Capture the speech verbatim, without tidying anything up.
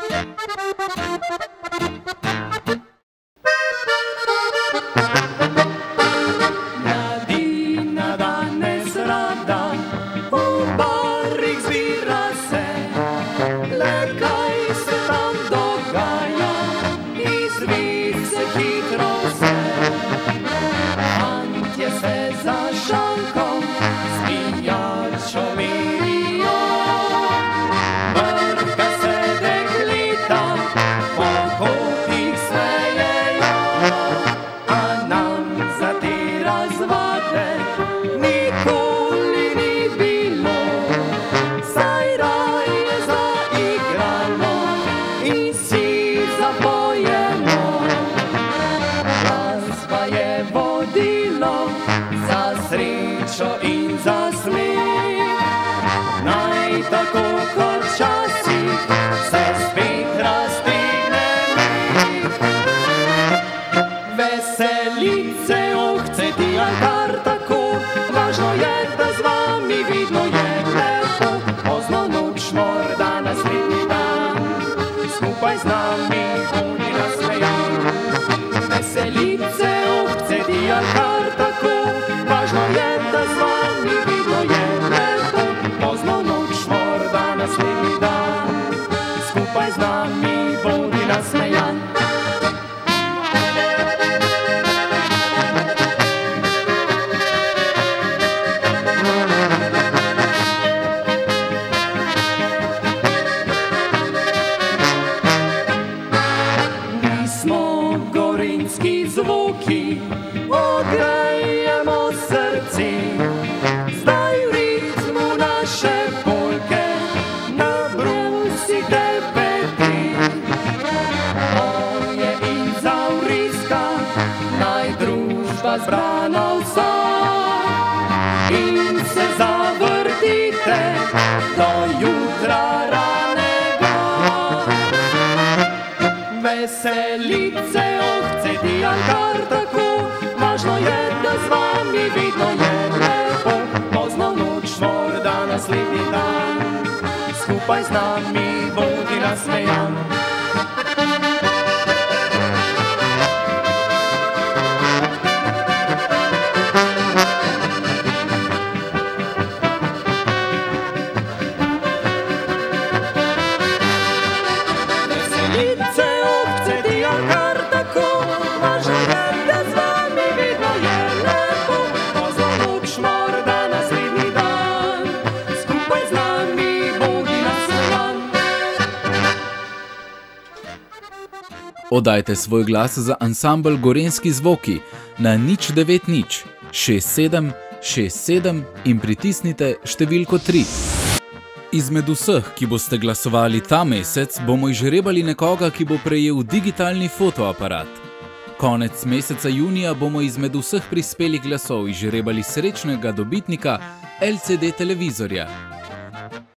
Mladina danes rada v barih zbira se, le kaj se tam dogaja, izvid se hitro vse. Fantje se za šankom s pijačo mirijo, brka se deklita po kotih smejejo, a nam za te razvade nikoli ni bilo, saj raje zaigramo in si zapojemo. Glasba je vodilo za srečo in za smeh, naj tako kot včasih se spet raztegne meh. Veselice, oh, cveti ali kar tako, važno je, da z vami vidno je lepo. Pozno noč, morda naslednji dan, skupaj z nami bodi nasmejan. Veselice, oh, cveti ali kar tako, važno je, da z vami vidno je lepo. Pozno noč, morda naslednji dan, skupaj z nami bodi nasmejan. Mi smo gorenjski zvoki, ogrejemo srce, zdaj v ritmu naše polke nabrusite peti. Moje in zavriska, naj družba zbrana vsa, in se zavrtite do jutra ranega. Veselice, oh, cveti ali kar tako, važno je, da z vami vidno je lepo. Pozno noč, morda naslednji dan, skupaj z nami bodi nasmejan. Veselice, oh, cveti ali kar tako, važno je, da z vami vidno je lepo. Pozno noč, morda naslednji dan, skupaj z nami bodi nasmejan. Oddajte svoj glas za ansambel Gorenjski zvoki na nič devet nič šest sedem šest sedem in pritisnite številko tri. Izmed vseh, ki boste glasovali ta mesec, bomo izžrebali nekoga, ki bo prejel digitalni fotoaparat. Konec meseca junija bomo izmed vseh prispelih glasov izžrebali srečnega dobitnika L C D televizorja.